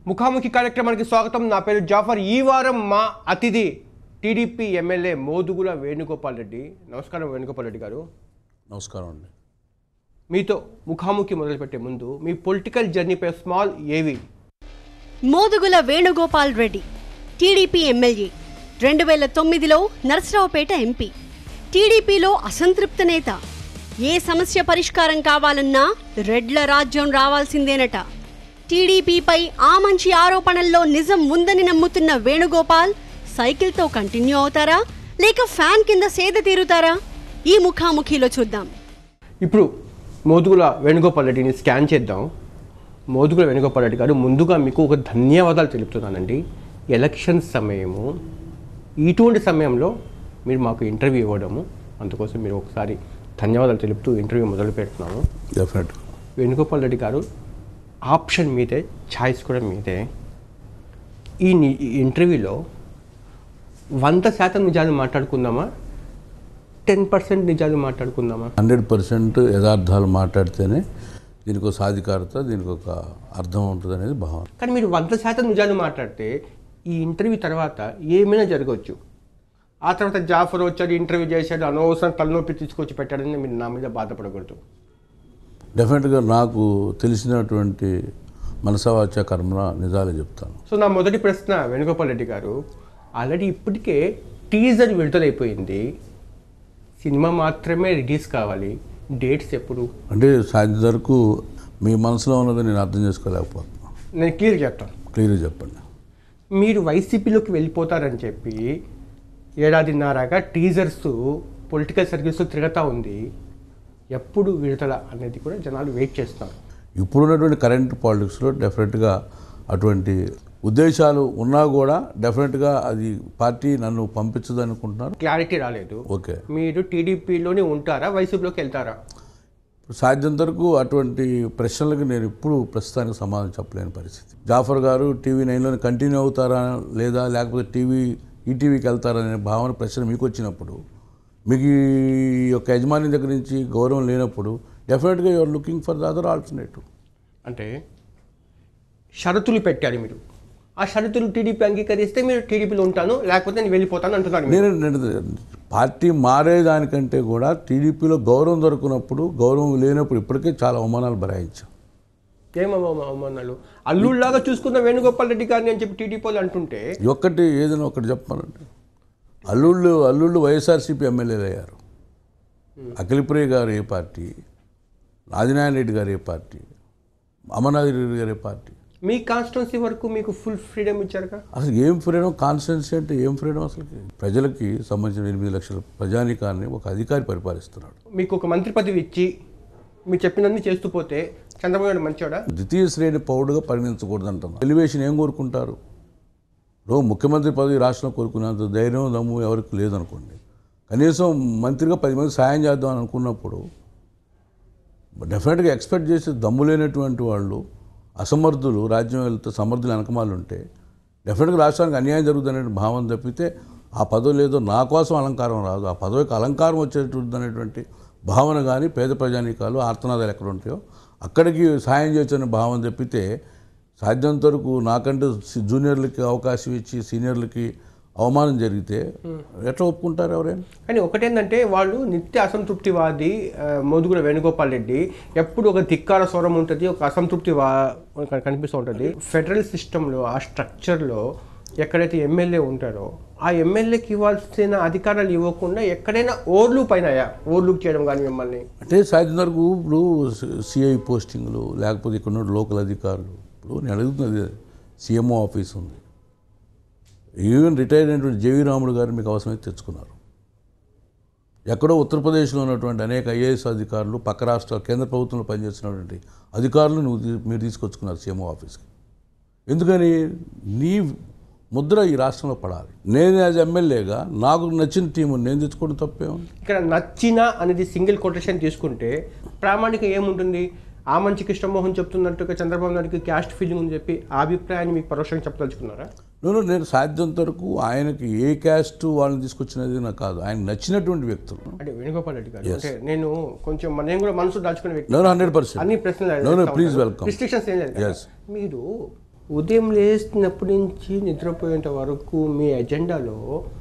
ముఖాముఖి కార్యక్రమానికి స్వాగతం. నా పేరు జాఫర్. ఈ వారం మా అతిథి టీడీపీ ఎమ్మెల్యే మోదుగుల వేణుగోపాల్ రెడ్డి. నమస్కారం వేణుగోపాల్ రెడ్డి గారు. నమస్కారం అండి. మీతో ముఖాముఖి మొదలుపెట్టే ముందు మీ పొలిటికల్ జర్నీపై small AV. Modugula Venugopal Reddy TDP MLA, 2009లో నర్సరావుపేట ఎంపీ, టీడీపీలో అసంతృప్త నేత. ఏ సమస్య పరిష్కారం కావాలన్నా రెడ్ల రాజ్యం రావాల్సిందేనట. టీడీపీపై ఆ మంచి ఆరోపణల్లో నిజం ఉందని నమ్ముతున్న వేణుగోపాల్ సైకిల్తో కంటిన్యూ అవుతారా లేక ఫ్యాన్ కింద సేద తీరుతారా? ఈ ముఖాముఖిలో చూద్దాం. ఇప్పుడు మోదుగుల వేణుగోపాల్ రెడ్డిని స్కాన్ చేద్దాం. మోదుగుల వేణుగోపాల్ రెడ్డి గారు, ముందుగా మీకు ఒక ధన్యవాదాలు తెలుపుతున్నానండి. ఎలక్షన్ సమయము, ఇటువంటి సమయంలో మీరు మాకు ఇంటర్వ్యూ ఇవ్వడము, అందుకోసం మీరు ఒకసారి ధన్యవాదాలు తెలుపుతూ ఇంటర్వ్యూ మొదలు పెడుతున్నాము. డెఫినెట్. వేణుగోపాల్ రెడ్డి గారు, ఆప్షన్ మీదే, ఛాయిస్ కూడా మీదే. ఈ ఇంటర్వ్యూలో 100% నిజాలు మాట్లాడుకుందామా, 10% నిజాలు మాట్లాడుకుందామా? 100% యథార్థాలు మాట్లాడితేనే దీనికి ఒక సాధికారత, దీనికి ఒక అర్థం ఉంటుంది అనేది భావన. కానీ మీరు 100% నిజాలు మాట్లాడితే ఈ ఇంటర్వ్యూ తర్వాత ఏమైనా జరగవచ్చు. ఆ తర్వాత జాఫర్ వచ్చాడు, ఇంటర్వ్యూ చేశాడు, అనవసరం తలనొప్పి తీసుకొచ్చి పెట్టాడని మీరు నా మీద బాధపడకూడదు. డెఫినెట్గా నాకు తెలిసినటువంటి మనసవాచ కర్మన నిజాలే చెప్తాను. సో నా మొదటి ప్రశ్న వేణుగోపాల్ రెడ్డి గారు, ఆల్రెడీ ఇప్పటికే టీజర్ విడుదలైపోయింది, సినిమా మాత్రమే రిలీజ్ కావాలి, డేట్స్ ఎప్పుడు? అంటే సాధ్యం వరకు మీ మనసులో ఉన్నది నేను అర్థం చేసుకోలేకపోతున్నాను. నేను క్లియర్గా చెప్తాను. క్లియర్గా చెప్పండి. మీరు వైసీపీలోకి వెళ్ళిపోతారని చెప్పి ఏడాదిన్నరగా టీజర్స్ పొలిటికల్ సర్కిల్స్లో తిరుగుతూ ఉంది. ఎప్పుడు విడుదల అనేది కూడా జనాలు వెయిట్ చేస్తున్నారు. ఇప్పుడున్నటువంటి కరెంట్ పాలిటిక్స్లో డెఫినెట్గా అటువంటి ఉద్దేశాలు ఉన్నా కూడా డెఫినెట్గా అది పార్టీ నన్ను పంపించదు అనుకుంటున్నారు. క్లారిటీ రాలేదు. ఓకే, మీరు టీడీపీలోనే ఉంటారా, వైసీపీలోకి వెళ్తారా? సాధ్యంత వరకు అటువంటి ప్రశ్నలకు నేను ఇప్పుడు ప్రస్తుతానికి సమాధానం చెప్పలేని పరిస్థితి. జాఫర్ గారు TV9లో కంటిన్యూ అవుతారా లేదా, లేకపోతే ఈటీవీకి వెళ్తారా అనే భావన ప్రశ్న మీకు వచ్చినప్పుడు, మీకు ఈ యొక్క యజమాని దగ్గర నుంచి గౌరవం లేనప్పుడు డెఫినెట్గా you're looking for the other alternative. అంటే షరతులు పెట్టారు మీరు, ఆ షరతులు టీడీపీ అంగీకరిస్తే మీరు టీడీపీలో ఉంటాను, లేకపోతే నేను వెళ్ళిపోతాను అంటున్నారు. నేను పార్టీ మారేదానికంటే కూడా టీడీపీలో గౌరవం దొరికినప్పుడు, గౌరవం లేనప్పుడు ఇప్పటికే చాలా అవమానాలు భరాయించాం. ఏం అవమానాలు? అల్లుళ్ళలాగా చూసుకున్న వేణుగోపాల్ రెడ్డి గారిని అని చెప్పి టీడీపీలు అంటుంటే, ఏదైనా ఒకటి చెప్పాలంటే అల్లుళ్ళు వైఎస్ఆర్సీపీ ఎమ్మెల్యేలు అయ్యారు. అఖిలప్రియ గారు ఏ పార్టీ, ఆదినారాయణ రెడ్డి గారు ఏ పార్టీ, అమర్నాథ్ రెడ్డి గారు ఏ పార్టీ. మీ కాన్స్టిట్యున్సీ వరకు మీకు ఫుల్ ఫ్రీడమ్ ఇచ్చారుగా. అసలు ఏం ఫ్రీడమ్? కాన్స్టిట్యున్సీ అంటే ఏం ఫ్రీడమ్? అసలుకి ప్రజలకి సంబంధించిన 8 లక్షల ప్రజానీకాన్ని ఒక అధికారి పరిపాలిస్తున్నాడు. మీకు ఒక మంత్రి పదవి ఇచ్చి మీరు చెప్పినన్ని చేస్తూ పోతే చంద్రబాబు నాయుడు మంచివాడా? ద్వితీయ శ్రేణి పౌరుడుగా పరిగణించకూడదు అంటున్నారు. ఎలివేషన్ ఏం కోరుకుంటారు? ముఖ్యమంత్రి పదవి రాష్ట్రంలో కోరుకునేంత ధైర్యం, దమ్ము ఎవరికి లేదనుకోండి. కనీసం మంత్రిగా 10 మంది సాయం చేద్దాం అని అనుకున్నప్పుడు డెఫినెట్గా ఎక్స్పెక్ట్ చేసి దమ్ము లేనటువంటి వాళ్ళు, అసమర్థులు, రాజ్యం వెళ్తే సమర్థులు వెనకమాలు ఉంటే డెఫినెట్గా రాష్ట్రానికి అన్యాయం జరుగుతుందనే భావన తప్పితే ఆ పదవి లేదో నా కోసం అలంకారం రాదు, ఆ పదవికి అలంకారం వచ్చేటువంటి అనేటువంటి భావన కానీ పేద ప్రజానీకాలు ఆర్తనాదాలు ఎక్కడ ఉంటాయో అక్కడికి సాయం చేయొచ్చనే భావన తప్పితే సాధ్యంత వరకు నాకంటే జూనియర్లకి అవకాశం ఇచ్చి సీనియర్లకి అవమానం జరిగితే ఎట్లా ఒప్పుకుంటారు ఎవరైనా? కానీ ఒకటేంటంటే వాళ్ళు నిత్య అసంతృప్తివాది. మోదుగుల వేణుగోపాల్ రెడ్డి ఎప్పుడు ఒక ధిక్కార స్వరం ఉంటుంది, ఒక అసంతృప్తి కనిపిస్తూ ఉంటుంది. ఫెడరల్ సిస్టంలో, ఆ స్ట్రక్చర్లో ఎక్కడైతే ఎమ్మెల్యే ఉంటారో ఆ ఎమ్మెల్యేకి ఇవ్వాల్సిన అధికారాలు ఇవ్వకుండా ఎక్కడైనా ఓవర్లూప్ అయినాయా? ఓవర్లూప్ చేయడం కానీ మిమ్మల్ని అంటే సాధ్యం వరకు ఇప్పుడు సిఐ పోస్టింగ్లు, లేకపోతే ఇక్కడ లోకల్ అధికారులు, ఇప్పుడు నేను అడుగుతున్నది CMO ఆఫీస్ ఉంది. ఈవెన్ రిటైర్ అయినటువంటి జేవీ రాముడు గారు మీకు అవసరమైతే తెచ్చుకున్నారు. ఎక్కడో ఉత్తరప్రదేశ్లో ఉన్నటువంటి అనేక IAS అధికారులు, పక్క రాష్ట్రాలు, కేంద్ర ప్రభుత్వంలో పనిచేస్తున్నటువంటి అధికారులు మీరు తీసుకొచ్చుకున్నారు CMO ఆఫీస్కి. ఎందుకని? నీ ముద్ర ఈ రాష్ట్రంలో పడాలి. నేను యాజ్ ఎమ్మెల్యేగా నాకు నచ్చిన టీము నేను తెచ్చుకోవడం తప్పేమో. ఇక్కడ నచ్చిన అనేది సింగిల్ కొటేషన్ తీసుకుంటే ప్రామాణిక ఏముంటుంది? ఆ మంచి కృష్ణమోహన్ చెప్తున్నట్టుగా చంద్రబాబు నాయుడుకి క్యాస్ట్ ఫీలింగ్ అని చెప్పి ఆ అభిప్రాయాన్ని మీకు పరోక్షంగా చెప్పదలుచుకున్నారా? నేను సాధ్యంత వరకు ఆయనకి ఏ క్యాస్ట్ వాళ్ళని తీసుకొచ్చినది నాకు కాదు, ఆయన నచ్చినటువంటి వ్యక్తులు. అంటే వేణుగోపాల్ రెడ్డి గారు, అంటే నేను కొంచెం నేను కూడా మనసు దాచుకునే వ్యక్తి. 100% అన్ని ప్రశ్నలు ప్లీజ్ వెల్కమ్. రిస్ట్రిక్షన్స్ ఏం లేదు. మీరు ఉదయం లేచినప్పటి నుంచి నిద్రపోయేంత వరకు మీ ఎజెండాలో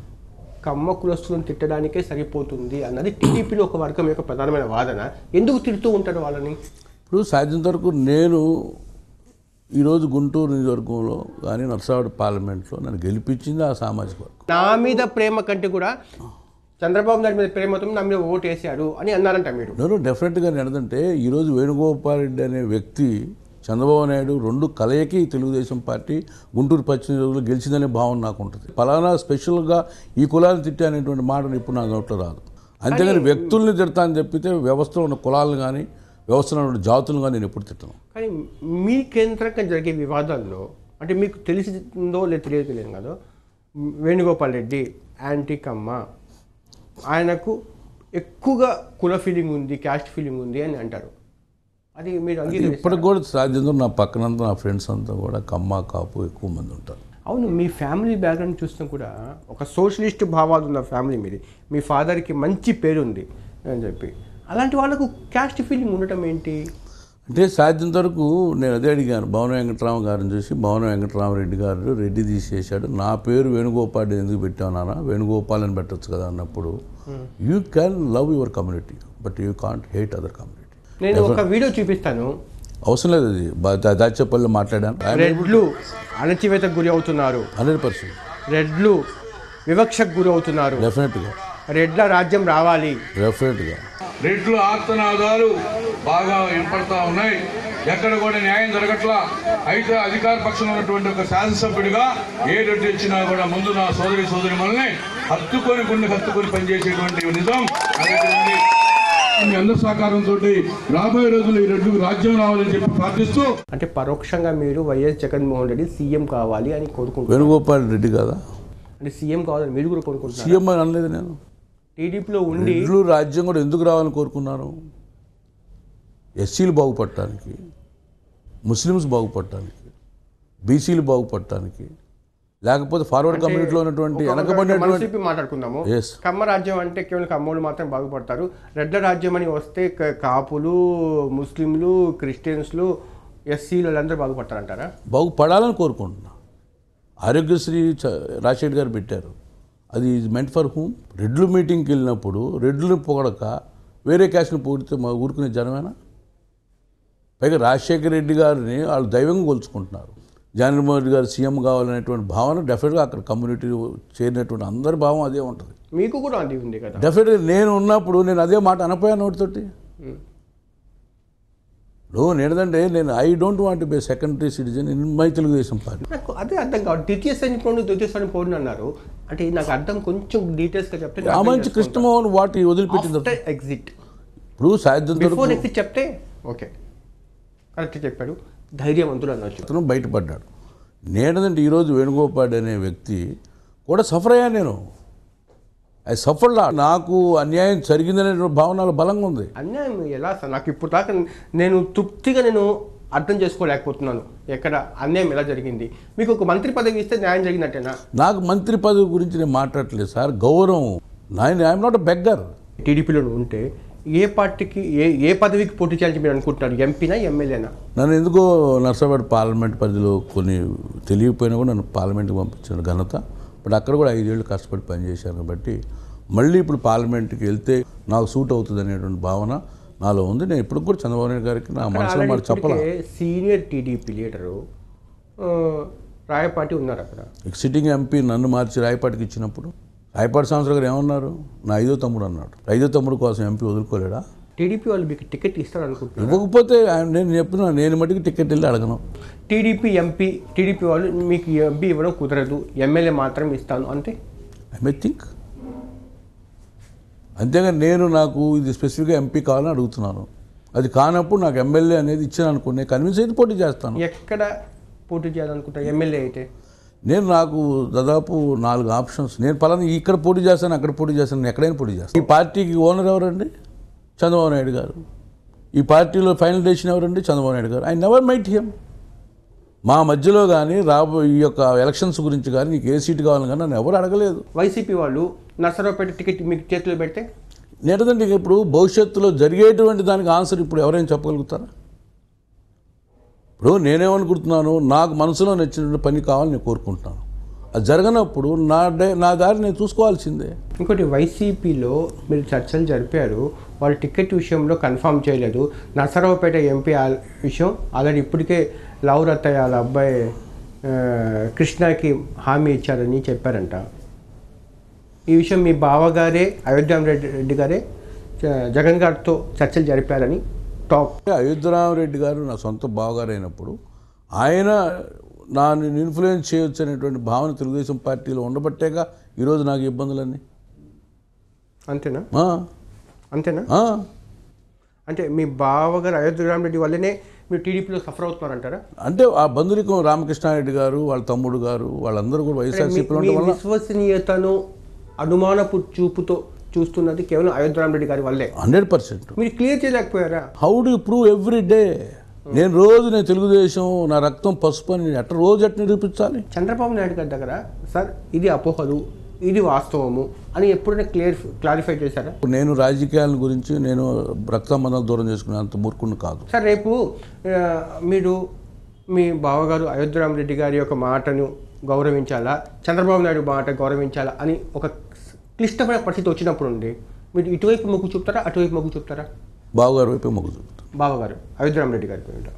కమ్మ కులస్తులను తిట్టడానికే సరిపోతుంది అన్నది టీడీపీలో ఒక వర్గం యొక్క ప్రధానమైన వాదన. ఎందుకు తిడుతూ ఉంటారు వాళ్ళని? ఇప్పుడు సాధ్యంత వరకు నేను ఈరోజు గుంటూరు నియోజకవర్గంలో కానీ నర్సాడు పార్లమెంట్లో నన్ను గెలిపించింది ఆ సామాజిక వర్గం. నా మీద ప్రేమ కంటే కూడా చంద్రబాబు నాయుడు మీద ప్రేమతో నా మీద ఓటు వేసాడు అని అన్నారంట మీరు. నేను డెఫినెట్గా ఏంటంటే ఈరోజు వేణుగోపాల్ రెడ్డి అనే వ్యక్తి చంద్రబాబు నాయుడు రెండు కలయికి తెలుగుదేశం పార్టీ గుంటూరు పశ్చిమ నియోజకవర్గంలో గెలిచిందనే భావన నాకు ఉంటుంది. ఫలానా స్పెషల్గా ఈ కులాన్ని తిట్టే అనేటువంటి మాటను ఇప్పుడు నా నోట్లో రాదు. అంతేగాని వ్యక్తుల్ని తిడతా అని చెప్పితే వ్యవస్థలో ఉన్న కులాలను కానీ వ్యవస్థలో ఉన్న జాతులను కానీ నేను ఎప్పుడు తిట్టాను. కానీ మీ కేంద్రంగా జరిగే వివాదాల్లో అంటే మీకు తెలిసిందో లేదు తెలియదు కదా, వేణుగోపాల్ రెడ్డి యాంటీ కమ్మ, ఆయనకు ఎక్కువగా కుల ఫీలింగ్ ఉంది, క్యాస్ట్ ఫీలింగ్ ఉంది అని అంటారు. అది మీరు ఇప్పటికి కూడా సాధ్యంతో నా పక్కనంతా నా ఫ్రెండ్స్ అంతా కూడా కమ్మ కాపు ఎక్కువ మంది ఉంటారు. అవును, మీ ఫ్యామిలీ బ్యాక్గ్రౌండ్ చూస్తే కూడా ఒక సోషలిస్ట్ భావాలు ఉన్న ఫ్యామిలీ మీది. మీ ఫాదర్కి మంచి పేరు ఉంది అని చెప్పి, అలాంటి వాళ్ళకు క్యాస్ట్ ఫీలింగ్ ఉండటం ఏంటి? అంటే సాధ్యంత వరకు నేను అదే అడిగాను భవన వెంకటరామ గారిని చూసి. భవన వెంకటరామరెడ్డి గారు రెడ్డి తీసేసాడు, నా పేరు వేణుగోపాల్ ఎందుకు పెట్టావు నాన్న, వేణుగోపాల్ అని పెట్టచ్చు కదా అన్నప్పుడు, you can love your community but you can't hate other community. నేను ఒక వీడియో చూపిస్తాను, అవసరం లేదు, అది దాచేపల్లి మాట్లాడాను. రెడ్లు అణచివేతకు గురి అవుతున్నారు, 100%. రెడ్లు వివక్షకు గురి అవుతున్నారు, డెఫినెట్గా రెడ్ల రాజ్యం రావాలి. డెఫినెట్గా రెడ్లు ఆర్తనాదాలు బాగా వినపడతా ఉన్నాయి, ఎక్కడ కూడా న్యాయం జరగట్లా. అయితే అధికార పక్షంలో ఉన్నటువంటి ఒక శాసనసభ్యుడిగా ఏ రెడ్డి వచ్చినా కూడా ముందు నా సోదరి మనల్ని హత్తుకొని గుండె హత్తుకొని పనిచేసేటువంటి నిజం ఉంది. మీ అందరి సహకారంతో రాబోయే రోజులు ఈ రెడ్లకు రాజ్యం రావాలని చెప్పి ప్రార్థిస్తూ, అంటే పరోక్షంగా మీరు వైఎస్ జగన్మోహన్ రెడ్డి సీఎం కావాలి అని కోరుకుంటున్నారు. వేణుగోపాల్ రెడ్డి కదా అంటే సీఎం కావాలని మీరు కూడా కోరుకుంటున్నారు. సీఎం అని అనలేదు నేను. టీడీపీలో ఉండి రెడ్లు రాజ్యం కూడా ఎందుకు రావాలని కోరుకున్నాను? ఎస్సీలు బాగుపడటానికి, ముస్లిమ్స్ బాగుపడటానికి, బీసీలు బాగుపడటానికి, లేకపోతే ఫార్వర్డ్ కమ్యూనిటీలో ఉన్నటువంటి వెనకబడినటువంటి మాట్లాడుకుందాము. కమ్మ రాజ్యం అంటే కేవలం కమ్మోళ్ళు మాత్రం బాగుపడతారు, రెడ్ల రాజ్యం అని వస్తే కాపులు, ముస్లింలు, క్రిస్టియన్స్లు, ఎస్సీలు వాళ్ళందరూ బాగుపడతారంటారా? బాగుపడాలని కోరుకుంటున్నా. ఆరోగ్యశ్రీ రాజశేఖర్ గారు పెట్టారు, అది ఈజ్ మెంట్ ఫర్ హూమ్. రెడ్లు మీటింగ్కి వెళ్ళినప్పుడు రెడ్లను పొగడక వేరే క్యాస్ట్ని పొగిడితే మా ఊరుకునే జనమేనా? పైగా రాజశేఖర రెడ్డి గారిని వాళ్ళు దైవంగా కొలుచుకుంటున్నారు. జగన్మోహన్ రెడ్డి గారు సీఎం కావాలనేటువంటి భావన డెఫినెట్గా అక్కడ కమ్యూనిటీ చేరినటువంటి అందరి భావం అదే ఉంటుంది. మీకు కూడా అది ఉంది కదా? డెఫినెట్గా నేను ఉన్నప్పుడు నేను అదే మాట అనపోయాను నోటితోటి. నేనంటే నేను I don't want be secondary citizen in my Telugu Desam party. నాకు అదే అర్థం కాదు. ద్వితీయ సైనికుడు ద్వితీయ సైనిక పౌరుడు అన్నారు అంటే నాకు అర్థం కొంచెం డీటెయిల్స్గా చెప్తే. రామంచి కృష్ణమోహన్ వాటి వదిలిపెట్టింది ఎగ్జిట్. ఇప్పుడు సాధ్యం ఎగ్జిట్ చెప్తే ఓకే కరెక్ట్ చెప్పాడు, ధైర్యవంతుడు అనొచ్చు. బయటపడ్డాడు. నేనంటే ఈరోజు వేణుగోపాల్ అనే వ్యక్తి కూడా సఫర్ అయ్యాను. నేను ఐ సఫర్లా, నాకు అన్యాయం జరిగిందనే భావనలు బలంగా ఉంది. అన్యాయం ఎలా సార్? నాకు ఇప్పుడు దాకా నేను తృప్తిగా నేను అర్థం చేసుకోలేకపోతున్నాను ఎక్కడ అన్యాయం ఎలా జరిగింది. మీకు ఒక మంత్రి పదవి ఇస్తే న్యాయం జరిగినట్టేనా? నాకు మంత్రి పదవి గురించి నేను మాట్లాడలేదు సార్, గౌరవం. I'm not a beggar. టీడీపీలో ఉంటే ఏ పార్టీకి ఏ పదవికి పోటీ చేయాలని మీరు అనుకుంటున్నారు? ఎంపీనా ఎమ్మెల్యేనా? నన్ను ఎందుకో నర్సాపేట పార్లమెంట్ పరిధిలో కొన్ని తెలియకపోయినా కూడా నన్ను పార్లమెంట్కి పంపించిన ఘనత. బట్ అక్కడ కూడా 5 ఏళ్ళు కష్టపడి పనిచేశాను కాబట్టి మళ్ళీ ఇప్పుడు పార్లమెంట్కి వెళ్తే నాకు సూట్ అవుతుంది అనేటువంటి భావన నాలో ఉంది. నేను ఇప్పుడు కూడా చంద్రబాబు నాయుడు గారికి నా మనసులో మాట చెప్పాలి. సీనియర్ టీడీపీ లీడరు రాయపాటి ఉన్నారు అక్కడ. సిట్టింగ్ ఎంపీ నన్ను మార్చి రాయపాటికి ఇచ్చినప్పుడు రాయపాటి సంవత్సరం గారు ఏమన్నారు? నా 5వ తమ్ముడు అన్నాడు. 5వ తమ్ముడు కోసం ఎంపీ వదులుకోలేడా? టీడీపీ వాళ్ళు మీకు టికెట్ ఇస్తారనుకుంటున్నారు? ఇవ్వకపోతే నేను చెప్తున్నా, నేను మటుకు టికెట్ వెళ్ళి అడగను. టీడీపీ వాళ్ళు మీకు ఎంపీ ఇవ్వడం కుదరదు, ఎమ్మెల్యే మాత్రం ఇస్తాను అంటే ఐ మే థింక్. అంతేగాని నాకు ఇది స్పెసిఫిక్గా ఎంపీ కావాలని అడుగుతున్నాను. అది కానప్పుడు నాకు ఎమ్మెల్యే అనేది ఇచ్చాను అనుకుని కన్విన్స్ అయితే పోటీ చేస్తాను. ఎక్కడ పోటీ చేయాలనుకుంటాను ఎమ్మెల్యే అయితే? నాకు దాదాపు 4 ఆప్షన్స్. నేను పలానా ఇక్కడ పోటీ చేస్తాను, అక్కడ పోటీ చేస్తాను, ఎక్కడైనా పోటీ చేస్తాను. ఈ పార్టీకి ఓనర్ ఎవరండి? చంద్రబాబు నాయుడు గారు. ఈ పార్టీలో ఫైనల్ డెసిషన్ ఎవరండి? Chandrababu Naidu garu. I never might him. మా మధ్యలో కానీ ఈ యొక్క ఎలక్షన్స్ గురించి కానీ నీకు ఏ సీటు కావాలని కానీ నన్ను ఎవరు అడగలేదు. వైసీపీ వాళ్ళు నర్సరావుపేట టికెట్ మీకు చేతిలో పెడితే నేటదండి ఇప్పుడు భవిష్యత్తులో జరిగేటువంటి దానికి ఆన్సర్ ఇప్పుడు ఎవరైనా చెప్పగలుగుతారా? ఇప్పుడు నేనేమనుకుంటున్నాను, నాకు మనసులో నచ్చినటువంటి పని కావాలని నేను కోరుకుంటున్నాను. అది జరగనప్పుడు నా దారి నేను చూసుకోవాల్సిందే. ఇంకోటి వైసీపీలో మీరు చర్చలు జరిపారు, వాళ్ళు టికెట్ విషయంలో కన్ఫర్మ్ చేయలేదు. నరసరావుపేట ఎంపీ విషయం ఆల్రెడీ ఇప్పటికే లవరత్తయ్య వాళ్ళ అబ్బాయి కృష్ణకి హామీ ఇచ్చారని చెప్పారంట. ఈ విషయం మీ బావగారే అయోధ్యరామరెడ్డి గారే జగన్ గారితో చర్చలు జరిపారని టాక్. అయోధ్యరామరెడ్డి గారు నా సొంత బావగారు అయినప్పుడు ఆయన నన్ను ఇన్ఫ్లుయెన్స్ చేయొచ్చు అనేటువంటి భావన తెలుగుదేశం పార్టీలో ఉండబట్టేగా ఈరోజు నాకు ఇబ్బందులన్నీ. అంతేనా? ఆ, అంతేనా? ఆ. అంటే మీ బావగారు అయోధ్యరామరెడ్డి వల్లనే మీరు టీడీపీలో సఫర్ అవుతున్నారంటారా? అంటే ఆ బంధురికం రామకృష్ణారెడ్డి గారు, వాళ్ళ తమ్ముడు గారు, వాళ్ళందరూ కూడా వైఎస్ఆర్సీపీలో ఉండడం వల్ల విశ్వసనీయతను అనుమానపు చూపుతో చూస్తున్నది కేవలం అయోధ్యరామరెడ్డి గారి వల్లే. 100%. మీరు క్లియర్ చేయలేకపోయారా? How do you prove every day? నేను తెలుగుదేశం, నా రక్తం పసుపు అని రోజు నిరూపించాలి. చంద్రబాబు నాయుడు గారి దగ్గర సార్ ఇది అపోహలు, ఇది వాస్తవము అని ఎప్పుడైనా క్లారిఫై చేశారా? నేను రాజకీయాల గురించి నేను రక్తబంధాలు దూరం చేసుకునే అంత మూర్ఖుని కాదు సార్. రేపు మీరు మీ బావగారు అయోధ్యరామరెడ్డి గారి యొక్క మాటను గౌరవించాలా, చంద్రబాబు నాయుడు మాట గౌరవించాలా అని ఒక క్లిష్టమైన పరిస్థితి వచ్చినప్పుడు ఉండి మీరు ఇటువైపు మొగ్గు చూపుతారా, అటువైపు మొగ్గు చూపుతారా? బావగారు వైపు మొగ్గు చూపుతారు. బావగారు అయోధ్యరామరెడ్డి గారి పేరు.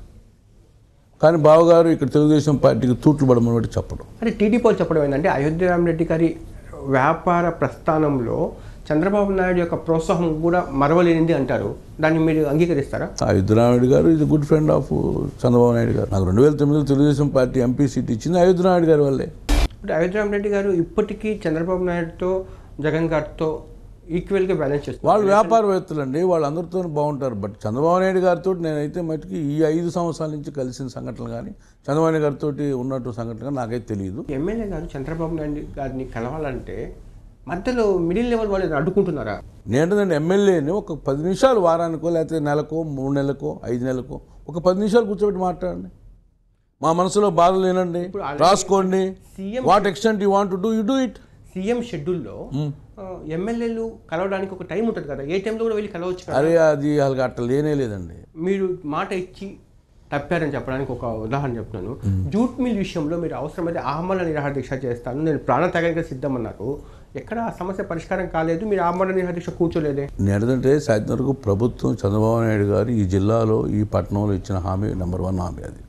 కానీ బావగారు ఇక్కడ తెలుగుదేశం పార్టీకి తూట్లు పడమని బట్టి చెప్పడం. అంటే టీడీపీ వాళ్ళు చెప్పడం ఏంటంటే అయోధ్యరామరెడ్డి గారి వ్యాపార ప్రస్థానంలో చంద్రబాబు నాయుడు యొక్క ప్రోత్సాహం కూడా మరవలేనిది అంటారు. దాన్ని మీరు అంగీకరిస్తారా? Ayodhya Rami Reddy garu is good friend of Chandrababu Naidu garu. నాకు 2009 తెలుగుదేశం పార్టీ ఎంపీ సీట్ ఇచ్చింది అయోధ్యరామరెడ్డి గారి వల్లే. అంటే అయోధ్యరామరెడ్డి గారు ఇప్పటికీ చంద్రబాబు నాయుడుతో జగన్ గారితో ఈక్వల్గా బ్యాలెన్స్ చేస్తారు. వాళ్ళు వ్యాపారవేత్తలు అండి, వాళ్ళందరితో బాగుంటారు. బట్ చంద్రబాబు నాయుడు గారితో నేనైతే మటుకి ఈ 5 సంవత్సరాల నుంచి కలిసిన సంఘటనలు కానీ చంద్రబాబు నాయుడు గారితో ఉన్నట్టు సంఘటన కానీ నాకైతే తెలియదు. ఎమ్మెల్యే గారు చంద్రబాబు నాయుడు గారిని కలవాలంటే మధ్యలో మిడిల్ లెవెల్ వాళ్ళు అడ్డుకుంటున్నారా? నేనంటే ఎమ్మెల్యేని ఒక 10 నిమిషాలు వారానికో, లేకపోతే నెలకో, 3 నెలలకో, 5 నెలలకో ఒక 10 నిమిషాలు కూర్చోబెట్టి మాట్లాడండి. మా మనసులో బాధలు ఏనండి, రాసుకోండి. What extent you want to do, you do it. CM షెడ్యూల్లో ఎమ్మెల్యేలు కలవడానికి ఒక టైం ఉంటుంది కదా, ఏ టైంలో కూడా వెళ్ళి కలవచ్చు కదా. అరే అది వాళ్ళకి అట్లా లేనే లేదండి. మీరు మాట ఇచ్చి తప్పారని చెప్పడానికి ఒక ఉదాహరణ చెప్తున్నాను. జూట్ మిల్ విషయంలో మీరు అవసరమైతే ఆమరణ నిరాహార దీక్ష చేస్తాను, నేను ప్రాణత్యాగానికి సిద్ధమన్నారు. ఎక్కడ ఆ సమస్య పరిష్కారం కాలేదు, మీరు ఆమరణ నిరాహార దీక్ష కూర్చోలేదే. నేనంటే సాయంత్రం వరకు ప్రభుత్వం చంద్రబాబు నాయుడు గారు ఈ జిల్లాలో, ఈ పట్టణంలో ఇచ్చిన హామీ నెంబర్ 1 హామీ అది.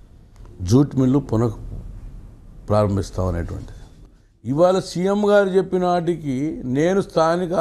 జూట్ మిల్లు పునః ప్రారంభిస్తామనేటువంటిది. ఇవాళ సీఎం గారు చెప్పిన వాటికి నేను స్థానిక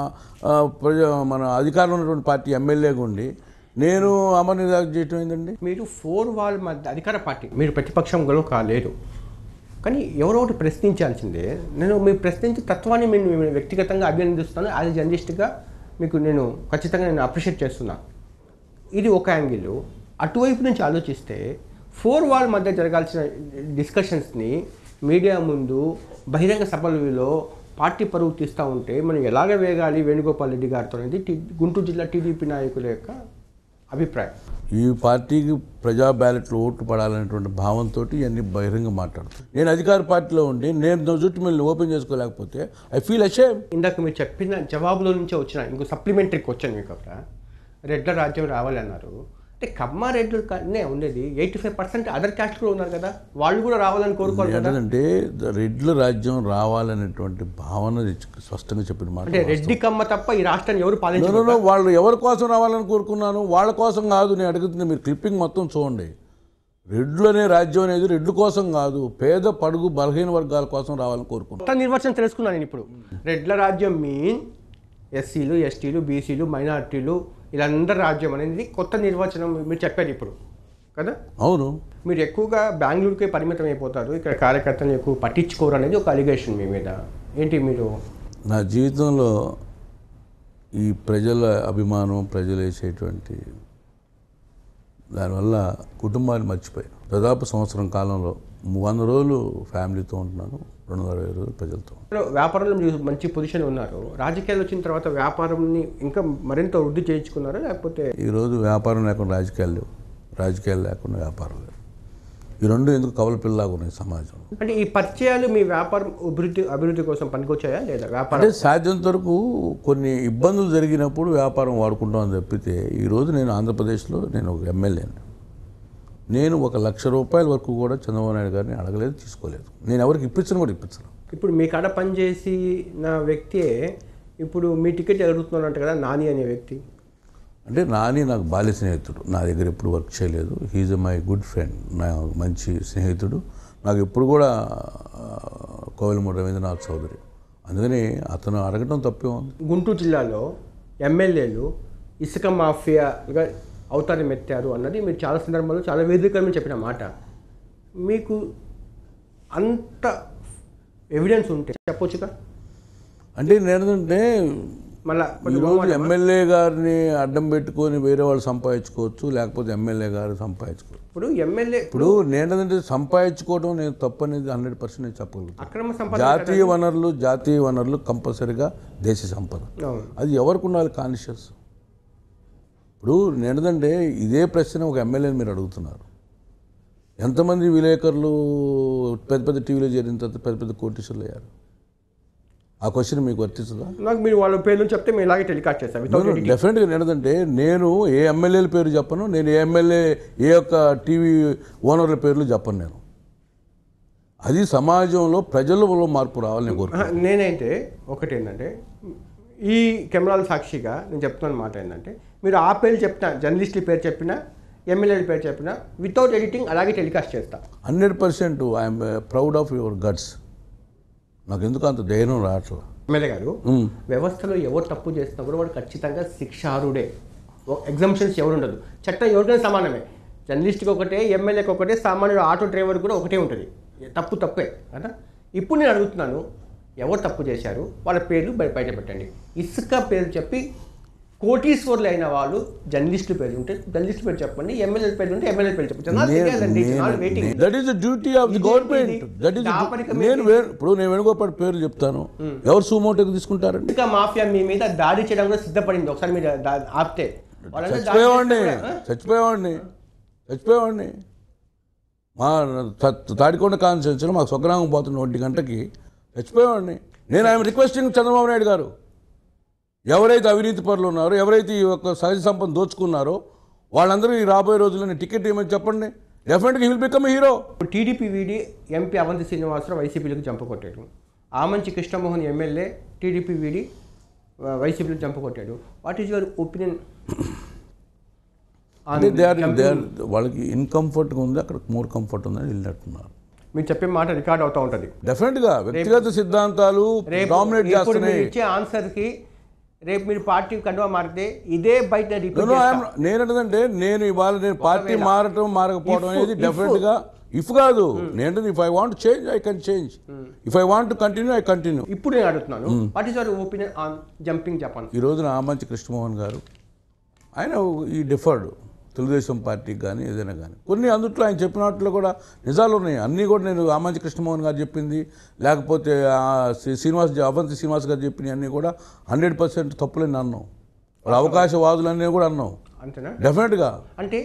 మన అధికారంలో ఉన్నటువంటి పార్టీ ఎమ్మెల్యేగా ఉండి నేను అమర్ నిరాహార చేయటం ఏంటండి? మీరు 4 వాల్ మధ్య అధికార పార్టీ, మీరు ప్రతిపక్షంలో కాలేరు, కానీ ఎవరో ఒకటి ప్రశ్నించాల్సిందే. నేను మీరు ప్రశ్నించే తత్వాన్ని నేను వ్యక్తిగతంగా అభినందిస్తాను. యాజ్ జర్నలిస్ట్గా మీకు నేను ఖచ్చితంగా నేను అప్రిషియేట్ చేస్తున్నా. ఇది ఒక యాంగిల్. అటువైపు నుంచి ఆలోచిస్తే 4 వాల్ మధ్య జరగాల్సిన డిస్కషన్స్ని మీడియా ముందు బహిరంగ సభలలో పార్టీ పరువు తీస్తూ ఉంటే మనం ఎలాగ వేగాలి వేణుగోపాల్ రెడ్డి గారితో అనేది గుంటూరు జిల్లా టీడీపీ నాయకుల యొక్క అభిప్రాయం. ఈ పార్టీకి ప్రజా బ్యాలెట్లు ఓట్లు పడాలనేటువంటి భావంతో ఇవన్నీ బహిరంగ మాట్లాడుతాను. నేను అధికార పార్టీలో ఉండి నేను జుట్టు మిల్ని ఓపెన్ చేసుకోలేకపోతే ఐ ఫీల్ అషేమ్. ఇందాక మీరు చెప్పిన జవాబులో నుంచే వచ్చిన ఇంకో సప్లిమెంటరీ క్వశ్చన్ మీకు అక్కడ రెడ్ల రాజ్యం రావాలన్నారు. అంటే కమ్మారెడ్లు కన్నా ఉండేది 85% అదర్ క్యాస్ట్ కూడా ఉన్నారు కదా, వాళ్ళు కూడా రావాలని కోరుకోవాలి కదా. అంటే రెడ్ల రాజ్యం రావాలనేటువంటి భావన స్పష్టంగా చెప్పిన మాట. అంటే రెడ్డి కమ్మ తప్ప ఈ రాష్ట్రాన్ని ఎవరు పాలించారు? వాళ్ళు ఎవరి కోసం రావాలని కోరుకున్నాను, వాళ్ళ కోసం కాదు నేను అడుగుతుంది. మీరు క్లిప్పింగ్ మొత్తం చూడండి. రెడ్లు అనే రాజ్యం అనేది రెడ్ల కోసం కాదు, పేద పడుగు బలహీన వర్గాల కోసం రావాలని కోరుకున్నాను. నిర్వచనం తెలుసుకున్నాను నేను ఇప్పుడు. రెడ్ల రాజ్యం మీన్ ఎస్సీలు, ఎస్టీలు, బీసీలు, మైనార్టీలు వీళ్ళందరి రాజ్యం అనేది కొత్త నిర్వచనం మీరు చెప్పారు ఇప్పుడు కదా. అవును. మీరు ఎక్కువగా బెంగళూరుకే పరిమితం అయిపోతారు, ఇక్కడ కార్యకర్తలు ఎక్కువ పట్టించుకోరు అనేది ఒక అలిగేషన్ మీ మీద. ఏంటి మీరు? నా జీవితంలో ఈ ప్రజల అభిమానం, ప్రజలు వేసేటువంటి దానివల్ల కుటుంబాన్ని మర్చిపోయాను. దాదాపు సంవత్సరం కాలంలో 100 రోజులు ఫ్యామిలీతో ఉంటున్నాను, 220 రోజులు ప్రజలతో. వ్యాపారంలో మీరు మంచి పొజిషన్ ఉన్నారు. రాజకీయాలు వచ్చిన తర్వాత వ్యాపారంని ఇంకా మరింత వృద్ధి చేయించుకున్నారా లేకపోతే? ఈరోజు వ్యాపారం లేకుండా రాజకీయాలు లేవు, రాజకీయాలు లేకుండా వ్యాపారం లేవు. ఈ రెండు ఎందుకు కవల పిల్లలాగా ఉన్నాయి సమాజం. అంటే ఈ పరిచయాలు మీ వ్యాపారం అభివృద్ధి కోసం పనికొచ్చాయా లేదా? వ్యాపారం అంటే సాధ్యంత వరకు కొన్ని ఇబ్బందులు జరిగినప్పుడు వ్యాపారం వాడుకుంటామని తప్పితే ఈరోజు నేను ఆంధ్రప్రదేశ్లో నేను ఒక ఎమ్మెల్యేని. నేను 1,00,000 రూపాయల వరకు కూడా చంద్రబాబు నాయుడు గారిని అడగలేదు, తీసుకోలేదు. నేను ఎవరికి ఇప్పించను కూడా ఇప్పించను. ఇప్పుడు మీ కాడ పనిచేసి నా వ్యక్తే ఇప్పుడు మీ టికెట్ అడుగుతున్నారంట కదా, నాని అనే వ్యక్తి. అంటే నాని నాకు బాల్య స్నేహితుడు, నా దగ్గర ఎప్పుడు వర్క్ చేయలేదు. హీజ్ మై గుడ్ ఫ్రెండ్, నా మంచి స్నేహితుడు. నాకు ఎప్పుడు కూడా కోవెలమూడి రవీంద్రనాథ్ చౌదరి. అందుకని అతను అడగటం తప్పే ఉంది. గుంటూరు జిల్లాలో ఎమ్మెల్యేలు ఇసుక మాఫియాగా అవతారం ఎత్తారు అన్నది మీరు చాలా సందర్భాల్లో చాలా వేదికగా చెప్పిన మాట. మీకు అంత ఎవిడెన్స్ ఉంటే చెప్పొచ్చుగా. అంటే నేనంటే మళ్ళీ ఈరోజు ఎమ్మెల్యే గారిని అడ్డం పెట్టుకొని వేరే వాళ్ళు సంపాదించుకోవచ్చు, లేకపోతే ఎమ్మెల్యే గారు సంపాదించుకోవచ్చు. ఇప్పుడు నేనంటే సంపాదించుకోవడం నేను తప్పు అనేది 100% నేను చెప్పగలుగుతాను. అక్రమ సంపద, జాతీయ వనరులు కంపల్సరిగా దేశ సంపద, అది ఎవరికి ఉండాలి కాన్షియస్. ఇప్పుడు నేనంటే ఇదే ప్రశ్న ఒక ఎమ్మెల్యేని మీరు అడుగుతున్నారు. ఎంతమంది విలేకరులు పెద్ద పెద్ద టీవీలో చేరిన తర్వాత పెద్ద పెద్ద కోటీశ్వరులు అయ్యారు? ఆ క్వశ్చన్ మీకు వర్తిస్తుందా? నాకు మీరు వాళ్ళ పేర్లు చెప్తే మేము ఇలాగే టెలికాస్ట్ చేస్తాం. డెఫినెట్గా నేనంటే నేను ఏ ఎమ్మెల్యేల పేరు చెప్పను, నేను ఏ యొక్క టీవీ ఓనర్ల పేర్లు చెప్పను. నేను అది సమాజంలో ప్రజల్లో మార్పు రావాలని కోరుకుంటున్నాను. నేనైతే ఒకటి ఏంటంటే ఈ కెమెరాల సాక్షిగా నేను చెప్తున్న మాట ఏంటంటే మీరు ఆ పేరు చెప్పినా, జర్నలిస్టుల పేరు చెప్పినా, ఎమ్మెల్యేల పేరు చెప్పినా వితౌట్ ఎడిటింగ్ అలాగే టెలికాస్ట్ చేస్తా. 100% I'm proud of your guts. నాకు ఎందుకు అంత ధైర్యం రావట్లేదు. ఎమ్మెల్యే గారు, వ్యవస్థలో ఎవరు తప్పు చేసినా కూడా వాడు ఖచ్చితంగా శిక్షార్హుడే. ఎగ్జామ్షన్స్ ఎవరు ఉండదు. చట్టం ఎవరికైనా సమానమే. జర్నలిస్ట్కి ఒకటే, ఎమ్మెల్యేకి ఒకటే, సామాన్యుడు ఆటో డ్రైవర్ కూడా ఒకటే ఉంటుంది. తప్పే కదా. ఇప్పుడు నేను అడుగుతున్నాను, ఎవరు తప్పు చేశారు వాళ్ళ పేర్లు బయట పెట్టండి. ఇసుక పేరు చెప్పి కోటీశ్వర్లు అయిన వాళ్ళు జర్నలిస్టుల పేరు ఉంటే జర్నలిస్ట్ పేరు చెప్పండి, ఎమ్మెల్యే పేరు ఉంటే ఎమ్మెల్యే పేరు చెప్పండి. That is the duty of the government. That is ఇప్పుడు నేను వేణుగోపాల్ పేరు చెప్తాను, ఎవరు సుమోటోకి తీసుకుంటారండి? ఇంకా మాఫియా మీ మీద దాడి చేయడం కూడా సిద్ధపడింది. ఒకసారి మీరు ఆపితే చచ్చిపోయేవాడిని. మా తాడికొండ కాన్స్టిట్యూన్సీలో మాకు స్వగ్రామం పోతున్న 1 గంటకి చచ్చిపోయేవాడిని. నేను ఐఎమ్ రిక్వెస్టింగ్ చంద్రబాబు నాయుడు గారు, ఎవరైతే అవినీతి పరులు ఉన్నారో, ఎవరైతే ఈ యొక్క సహజ సంపద దోచుకున్నారో వాళ్ళందరూ ఈ రాబోయే రోజుల్లో టికెట్ ఏమని చెప్పండి, డెఫినెట్గా he will become a hero. TDP వీడి ఎంపీ అవంతి శ్రీనివాసరావు వైసీపీలకు చంపకొట్టాడు. ఆమంచి కృష్ణమోహన్ ఎమ్మెల్యే టీడీపీ వీడి వైసీపీలకు చంపకొట్టాడు. What is your opinion? అంటే వాళ్ళకి ఇన్కంఫర్ట్గా ఉంది, అక్కడ మోర్ కంఫర్ట్ ఉందని వెళ్ళినట్టున్నారు. మీరు చెప్పే మాట రికార్డ్ అవుతూ ఉంటుంది. డెఫినెట్గా వ్యక్తిగత సిద్ధాంతాలు డామినేట్ చేస్తున్నాయి. ఇచ్చే ఆన్సర్కి రేపు మీరు పార్టీ కండువా మారితే ఇదే బయట నేనంటే నేను ఇవాళ నేను పార్టీ మారకపోవడం అనేది డెఫినెట్గా ఇఫ్ కాదు. నేను if I want change I can change, if I want continue I continue. ఇప్పుడు నేను అడుగుతున్నాను, what is your opinion on jumping జపాన్? ఈ రోజున ఆమంచి కృష్ణమోహన్ గారు ఆయన ఈ డిఫర్డ్ తెలుగుదేశం పార్టీకి కానీ ఏదైనా కానీ కొన్ని అందుట్లో ఆయన చెప్పినట్లు కూడా నిజాలు ఉన్నాయి. అన్నీ కూడా నేను ఆమంచి కృష్ణమోహన్ గారు చెప్పింది, లేకపోతే అవంతి శ్రీనివాస్ గారు చెప్పినవి అన్నీ కూడా 100% తప్పులని అన్నాం. వాళ్ళ అవకాశవాదులన్నీ కూడా అన్నాం. అంతేనా? డెఫినెట్గా. అంటే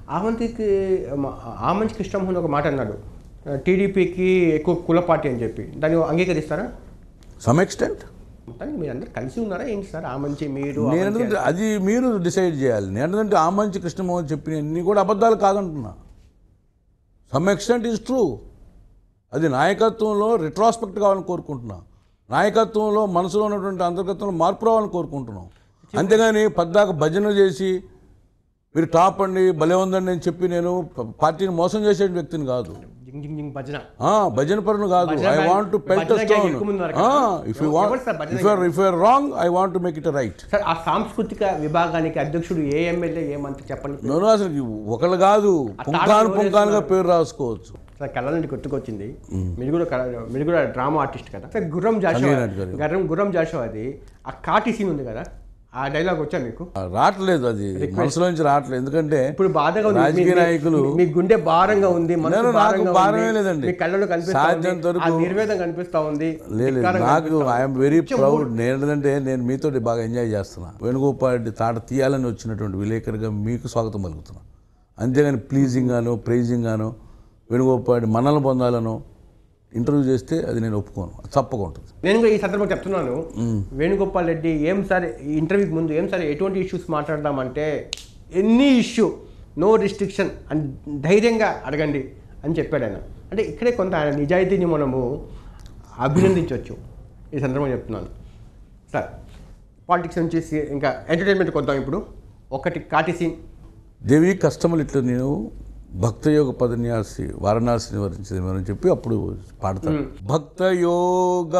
ఆమంచి కృష్ణమోహన్ ఒక మాట అన్నాడు, టీడీపీకి ఎక్కువ కుల పార్టీ అని చెప్పి. దాన్ని అంగీకరిస్తారా? Some extent. మీరు అందరు కలిసి ఉన్నారా ఏంటి సార్? ఆమంచి మీరు అది మీరు డిసైడ్ చేయాలి. నేనంటే ఆమంచి కృష్ణమోహన్ చెప్పినవన్నీ కూడా అబద్ధాలు కాదంటున్నా. Some extent is true. అది నాయకత్వంలో రిట్రాస్పెక్ట్ కావాలని కోరుకుంటున్నా. నాయకత్వంలో మనసులో ఉన్నటువంటి అంతర్గతంలో మార్పు రావాలని కోరుకుంటున్నాం. అంతేగాని పద్దాక భజన చేసి మీరు టాప్ అండి భలే ఉందండి అని చెప్పి నేను పార్టీని మోసం చేసే వ్యక్తిని కాదు. భజన పరును కాదు. I want to pelt a stone. If you are wrong I want to make it right. Sir, ఆ సాంస్కృతిక విభాగానికి అధ్యక్షుడు ఏ ఎమ్మెల్యే ఏ మంత్రి చెప్పండి? నేను అసలు ఒకళ్ళు కాదు, పుంకానుగా పేరు రాసుకోవచ్చు. సార్, కళ్ళ గుర్తుకొచ్చింది, మీరు కూడా డ్రామా ఆర్టిస్ట్ కదా సార్. గుర్రం జాషువా అది ఆ కాటి సీన్ ఉంది కదా, ఆ డైలాగ్ వచ్చా మీకు? రావట్లేదు, అది మనసులో నుంచి రావట్లేదు. ఎందుకంటే ఇప్పుడు బాధగా ఉంది, రాజకీయ నాయకులు మీ గుండె భారంగా ఉంది, భారమే లేదండి. మీ కళ్ళలో నిర్వేదం కనిపిస్తా ఉంది. లేదు, నాకు ఐఎమ్ వెరీ ప్రౌడ్. నేనంటే నేను మీతో బాగా ఎంజాయ్ చేస్తున్నా. వేణుగోపాల్ రెడ్డి తాట తీయాలని వచ్చినటువంటి విలేకరుగా మీకు స్వాగతం పలుకుతున్నా. అంతేగాని ప్లీజింగ్ గాను ప్రైజింగ్ గాను వేణుగోపాల్ రెడ్డి మనల్ని పొందాలను ఇంటర్వ్యూ చేస్తే అది నేను ఒప్పుకోను, తప్పకుండా ఉంటుంది. నేను కూడా ఈ సందర్భంగా చెప్తున్నాను, వేణుగోపాల్ రెడ్డి ఏం సార్ ఇంటర్వ్యూకి ముందు ఏం సార్ ఎటువంటి ఇష్యూస్ మాట్లాడదామంటే ఎన్ని ఇష్యూ నో రిస్ట్రిక్షన్ అని ధైర్యంగా అడగండి అని చెప్పాడు ఆయన. అంటే ఇక్కడే కొంత ఆయన నిజాయితీని మనము అభినందించవచ్చు ఈ సందర్భంగా చెప్తున్నాను. సార్ పాలిటిక్స్ నుంచి ఇంకా ఎంటర్టైన్మెంట్కి వద్దాం. ఇప్పుడు ఒకటి కాటి సీన్. దేవి కష్టములు ఇట్లా నేను భక్తయోగ పదన్యాసి వారణాసిని వరించిందని చెప్పి అప్పుడు పాడతాను. భక్తయోగ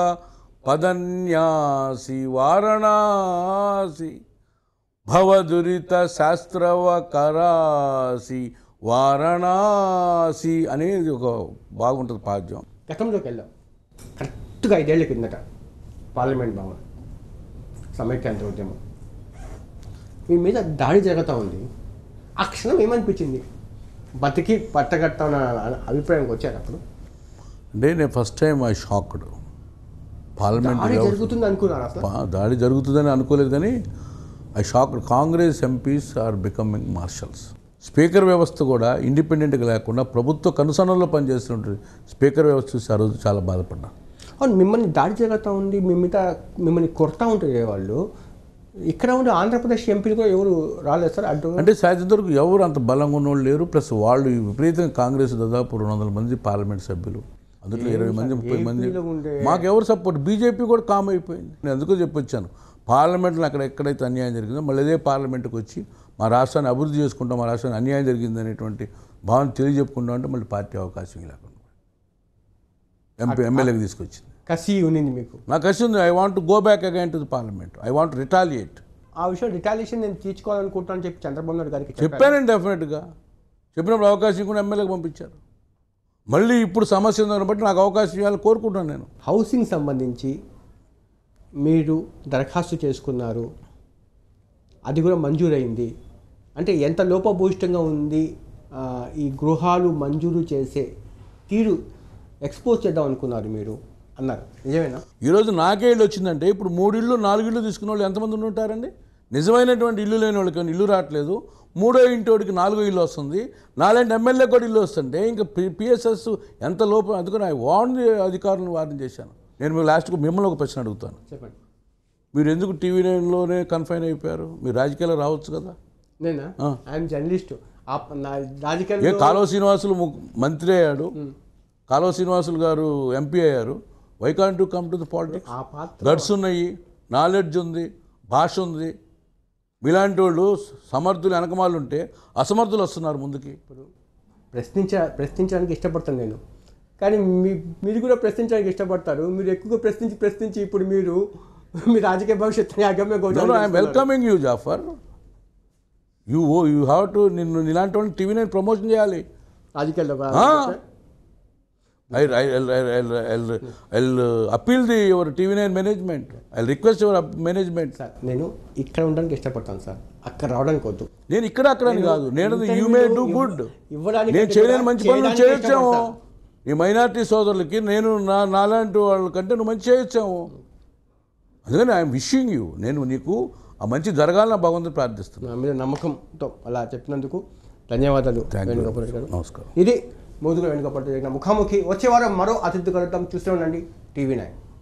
పదన్యాసి వారణాసి భవదురిత శాస్త్రవకరాసి వారణాసి అనేది ఒక బాగుంటుంది పాద్యం. గతంలోకి వెళ్దాం. కరెక్ట్గా 5 ఏళ్ల కిందట పార్లమెంట్ భవన్ సమైక్యాంధ్ర ఉద్యమం మీ మీద దాడి జరుగుతూ ఉంది. ఆ క్షణం ఏమనిపించింది? బతికి పట్టగట్టన అభిప్రాయంకి వచ్చారు అప్పుడు? అంటే నేను first time I shocked. Parliament జరుగుతుంది అనుకున్నాను అసలు. దాడి జరుగుతుందని అనుకోలేదు, కానీ I shocked. Congress MPs are becoming marshals. Speaker వ్యవస్థ కూడా ఇండిపెండెంట్గా లేకుండా ప్రభుత్వ కనుసనల్లో పనిచేస్తుంటుంది. స్పీకర్ వ్యవస్థ చూసి ఆ రోజు చాలా బాధపడ్డా. అవును, మిమ్మల్ని దాడి జరుగుతూ ఉంది, మిమ్మల్ని కొడతా ఉంటుంది వాళ్ళు. ఇక్కడ ఉండే ఆంధ్రప్రదేశ్ ఎంపీలు కూడా ఎవరు రాలేదు సార్ అడ్డు? అంటే సాయంత్రం వరకు ఎవరు అంత బలంగా ఉన్నోళ్ళు లేరు. ప్లస్ వాళ్ళు విపరీతంగా కాంగ్రెస్ దాదాపు 200 మంది పార్లమెంట్ సభ్యులు, అందులో 20 మంది 30 మంది. మాకు ఎవరు సపోర్ట్? బీజేపీ కూడా కామ్ అయిపోయింది. నేను అందుకో చెప్పొచ్చాను, పార్లమెంట్లో అక్కడ ఎక్కడైతే అన్యాయం జరిగిందో మళ్ళీ అదే పార్లమెంట్కి వచ్చి మా రాష్ట్రాన్ని అభివృద్ధి చేసుకుంటాం, మా రాష్ట్రాన్ని అన్యాయం జరిగింది అనేటువంటి భావన తెలియజెప్పుకుంటాం. అంటే మళ్ళీ పార్టీ అవకాశం లేకుండా ఎమ్మెల్యేకి తీసుకొచ్చింది. కసి ఉన్నింది మీకు? నాకు కసి ఉంది. I want go back again to the parliament. I want retaliate. ఆ విషయం రిటాలియేషన్ నేను తీర్చుకోవాలనుకుంటాను చెప్పి చంద్రబాబు నాయుడు గారికి చెప్పానండి. డెఫినెట్గా చెప్పినప్పుడు అవకాశం కూడా ఎమ్మెల్యేకి పంపించారు. మళ్ళీ ఇప్పుడు సమస్య ఉందని బట్టి నాకు అవకాశం ఇవ్వాలని కోరుకుంటాను. నేను హౌసింగ్ సంబంధించి మీరు దరఖాస్తు చేసుకున్నారు, అది కూడా మంజూరైంది. అంటే ఎంత లోపభూయిష్టంగా ఉంది ఈ గృహాలు మంజూరు చేసే తీరు ఎక్స్పోజ్ చేద్దాం అనుకున్నారు మీరు అన్నారు, నిజమేనా? ఈరోజు నాకే ఇల్లు వచ్చిందంటే ఇప్పుడు 3 ఇళ్ళు 4 ఇళ్ళు తీసుకున్న వాళ్ళు ఎంతమంది ఉంటారండి? నిజమైనటువంటి ఇల్లు లేని వాళ్ళకి ఇల్లు రావట్లేదు. 3వ ఇంటోడికి 4వ ఇల్లు వస్తుంది. నాలాంటి ఎమ్మెల్యే కూడా ఇల్లు వస్తుంటే ఇంకా పిఎస్ఎస్ ఎంత లోపం. అందుకని ఐ వాంట్ అధికారులను వార్న్ చేశాను. నేను మీకు లాస్ట్కు మిమ్మల్ని ఒక ప్రశ్న అడుగుతాను. చెప్పండి. మీరు ఎందుకు టీవీ9లోనే కన్ఫైన్ అయిపోయారు? మీరు రాజకీయాలు రావచ్చు కదా. నేనా? I'm journalist. రాజకీయాలు కాలువ శ్రీనివాసులు మంత్రి అయ్యాడు, కాలువ శ్రీనివాసులు గారు ఎంపీ అయ్యారు. Why can't to come to the politics? Guts ఉన్నాయి, నాలెడ్జ్ ఉంది, భాష ఉంది. మీలాంటి వాళ్ళు సమర్థులు వెనకమాలు ఉంటే అసమర్థులు వస్తున్నారు ముందుకి. ఇప్పుడు ప్రశ్నించడానికి ఇష్టపడతాను నేను, కానీ మీరు కూడా ప్రశ్నించడానికి ఇష్టపడతారు. మీరు ఎక్కువగా ప్రశ్నించి ఇప్పుడు మీరు మీ రాజకీయ భవిష్యత్తుని అగమ్య గోచరం. I'm welcoming you Jaffar. You have to నిన్ను ఇలాంటి వాళ్ళని టీవీ9 ప్రమోషన్ చేయాలి రాజకీయాల్లో. I'll appeal your TV9 management. I'll request your management. Sir నేను ఇక్కడ ఉండడానికి ఇష్టపడతాను సార్, అక్కడ రావడానికి వద్దు. నేను ఇక్కడ అక్కడని కాదు, నేను యూ మే డూ గుడ్. నేను చేయలేని మంచి పనులు చేయొచ్చాము. ఈ మైనారిటీ సోదరులకి నేను నాలాంటి వాళ్ళకంటే నువ్వు మంచి చేయొచ్చాము. అందుకని ఐఎమ్ విషింగ్ యూ. నేను నీకు ఆ మంచి జరగాలని భగవంతుని ప్రార్థిస్తున్నాను. నా మీద నమ్మకంతో అలా చెప్పినందుకు ధన్యవాదాలు వేణుగోపాల్ గారు. నమస్కారం. ఇది మోదుగుల వేణుగోపాల్ జరిగిన ముఖాముఖి. వచ్చే వారం మరో అతిథి కలుద్దాం. చూస్తూ ఉండండి TV9.